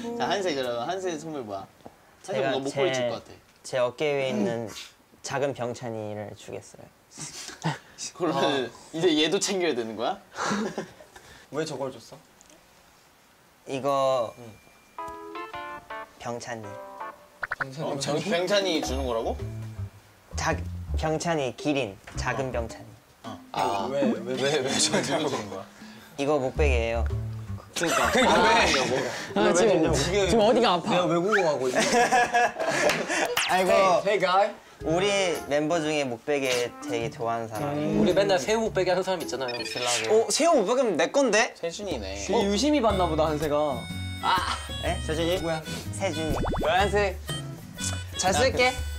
자 한세 그러면 한세 선물 뭐야? 한세 뭔가 목걸이 줄 것 같아. 제 어깨 위에 있는 작은 병찬이를 주겠어요. 그러면 이제 얘도 챙겨야 되는 거야? 왜 저걸 줬어? 이거 병찬이. 병찬이 주는 거라고? 병찬이 기린 작은 병찬이. 왜 저걸 주는 거야? 이거 목베개예요. 그러니까 지금 어디가 아파? 내가 외국어 하고 있네. 아이고. Hey guy. 우리 멤버 중에 목베개 되게 좋아하는 사람이. 우리 맨날 새우 목베개 하는 사람 있잖아요. 새우 목베개면 내 건데? 세준이네. 유심히 봤나 보다 한세가. 에? 세준이? 뭐야? 세준이. 한세. 잘 쓸게.